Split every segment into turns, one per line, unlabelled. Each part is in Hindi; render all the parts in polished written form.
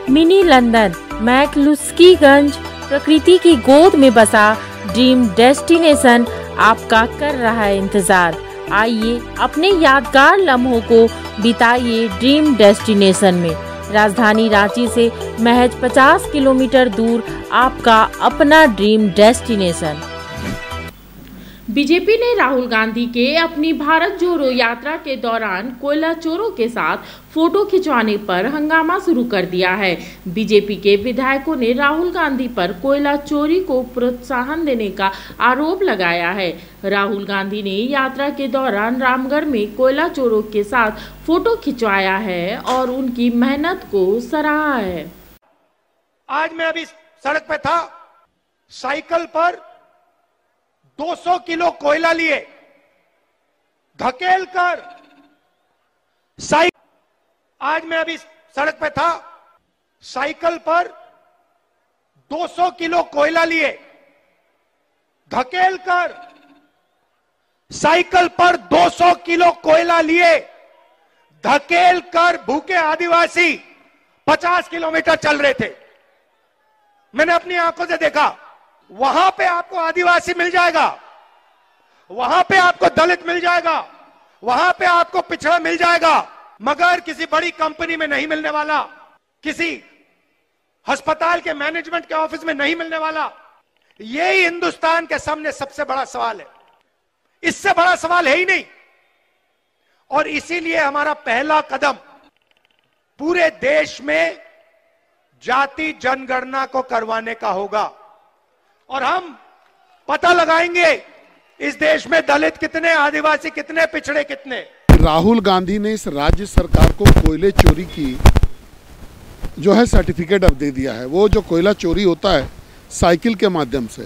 मिनी लंदन मैक्लुस्कीगंज प्रकृति की गोद में बसा ड्रीम डेस्टिनेशन आपका कर रहा है इंतजार। आइए अपने यादगार लम्हों को बिताइए ड्रीम डेस्टिनेशन में। राजधानी रांची से महज 50 किलोमीटर दूर आपका अपना ड्रीम डेस्टिनेशन। बीजेपी ने राहुल गांधी के अपनी भारत जोड़ो यात्रा के दौरान कोयला चोरों के साथ फोटो खिंचवाने पर हंगामा शुरू कर दिया है। बीजेपी के विधायकों ने राहुल गांधी पर कोयला चोरी को प्रोत्साहन देने का आरोप लगाया है। राहुल गांधी ने यात्रा के दौरान रामगढ़ में कोयला चोरों के साथ फोटो खिंचवाया है और उनकी मेहनत को सराहा है।
आज मैं अभी सड़क पे था, साइकिल पर 200 किलो कोयला लिए धकेल कर आज मैं अभी सड़क पे था, साइकिल पर 200 किलो कोयला लिए धकेल कर साइकिल पर 200 किलो कोयला लिए धकेल कर भूखे आदिवासी 50 किलोमीटर चल रहे थे। मैंने अपनी आंखों से देखा। वहां पे आपको आदिवासी मिल जाएगा, वहां पे आपको दलित मिल जाएगा, वहां पे आपको पिछड़ा मिल जाएगा, मगर किसी बड़ी कंपनी में नहीं मिलने वाला, किसी अस्पताल के मैनेजमेंट के ऑफिस में नहीं मिलने वाला। यही हिंदुस्तान के सामने सबसे बड़ा सवाल है, इससे बड़ा सवाल है ही नहीं। और इसीलिए हमारा पहला कदम पूरे देश में जाति जनगणना को करवाने का होगा और हम पता लगाएंगे इस देश में दलित कितने, आदिवासी कितने, पिछड़े कितने।
राहुल गांधी ने इस राज्य सरकार को कोयले चोरी की जो है सर्टिफिकेट अब दे दिया है। वो जो कोयला चोरी होता है साइकिल के माध्यम से,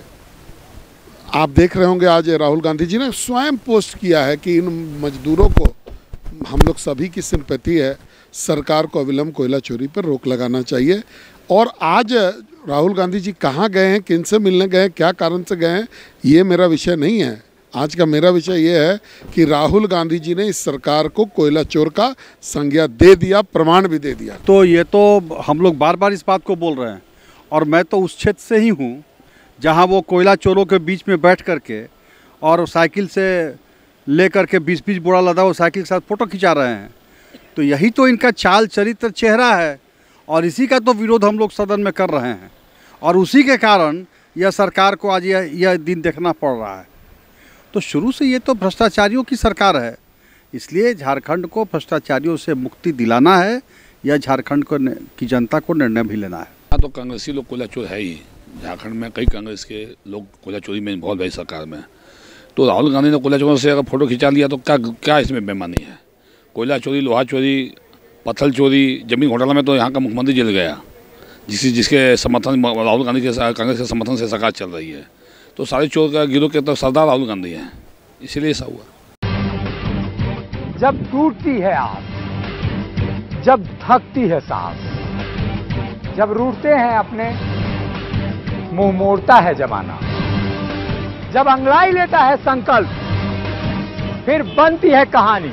आप देख रहे होंगे आज राहुल गांधी जी ने स्वयं पोस्ट किया है कि इन मजदूरों को, हम लोग सभी की सिंपैथी है, सरकार को अविलंब कोयला चोरी पर रोक लगाना चाहिए। और आज राहुल गांधी जी कहाँ गए हैं, किन से मिलने गए हैं, क्या कारण से गए हैं, ये मेरा विषय नहीं है। आज का मेरा विषय ये है कि राहुल गांधी जी ने इस सरकार को कोयला चोर का संज्ञा दे दिया, प्रमाण भी दे दिया।
तो ये तो हम लोग बार बार इस बात को बोल रहे हैं और मैं तो उस क्षेत्र से ही हूँ जहाँ वो कोयला चोरों के बीच में बैठ करके और साइकिल से ले करके 20-20 बोरा लदा वो साइकिल के साथ फ़ोटो खिंचा रहे हैं। तो यही तो इनका चाल चरित्र चेहरा है और इसी का तो विरोध हम लोग सदन में कर रहे हैं और उसी के कारण यह सरकार को आज यह दिन देखना पड़ रहा है। तो शुरू से ये तो भ्रष्टाचारियों की सरकार है, इसलिए झारखंड को भ्रष्टाचारियों से मुक्ति दिलाना है या झारखंड को की जनता को निर्णय भी लेना है।
हाँ, तो कांग्रेसी लोग कोयला चोर है ही। झारखंड में कई कांग्रेस के लोग कोयला चोरी में बहुत बड़ी सरकार में। तो राहुल गांधी ने कोयला चोरों से अगर फोटो खिंचा लिया तो क्या इसमें बेईमानी है? कोयला चोरी, लोहा चोरी, पत्थर चोरी, जमीन घोटाला में तो यहाँ का मुख्यमंत्री जेल गया, जिसके समर्थन राहुल गांधी के कांग्रेस के समर्थन से सरकार चल रही है। तो सारे चोर का गिरोह के तो सरदार राहुल गांधी हैं, इसीलिए ऐसा हुआ।
जब टूटती है आस, जब थकती है सांस, जब रूठते हैं अपने, मुंह मोड़ता है जमाना, जब अंगड़ाई लेता है संकल्प, फिर बनती है कहानी,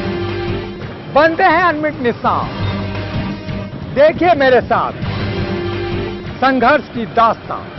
बनते हैं अनमिट निशान। देखिए मेरे साथ संघर्ष की दास्तां।